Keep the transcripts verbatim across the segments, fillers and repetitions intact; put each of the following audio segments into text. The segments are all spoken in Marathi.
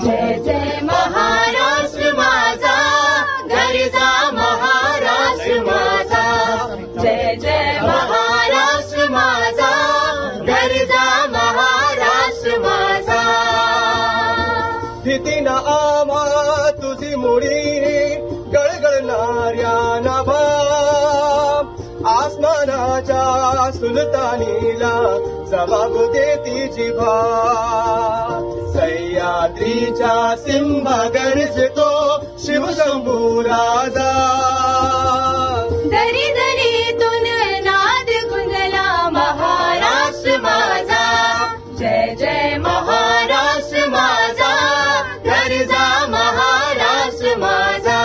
जय जय महाराष्ट्र माझा, घरचा महाराष्ट्र माझा. जय जय महाराष्ट्र माझा, घरचा महाराष्ट्र माझा. भीती ना आम्हा तुझी मुडी, गळगळणाऱ्या नाभा, आसमानाच्या सुलतानीला जबाब देती जिभा. सह्याद्रीच्या सिंहा गरजतो शिवशंभू राजा. दरी दरीतून नाद गुंजला महाराष्ट्र माझा. जय जय महाराष्ट्र माझा, घरचा महाराष्ट्र माझा.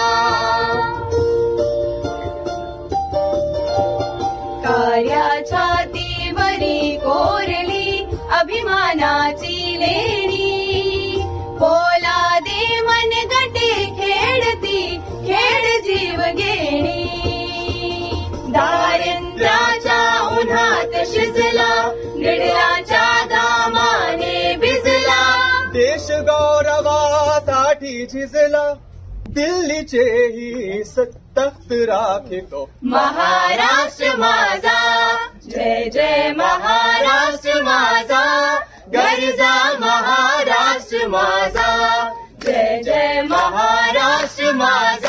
कार्या छातीवरी कोरली अभिमानाची लेणी, पोलादे मनगटे खेळती खेळ जीव घेणी. दारिद्र्याच्या उन्हात शिजला, निडलाच्या घामाने भिजला. देश गौरवासाठी झिजला, दिल्लीचेही तख्त राखितो महाराष्ट्र माझा. जय जय महाराष्ट्र माझा, घरचा महाराष्ट्र माझा. जय जय महाराष्ट्र माझा.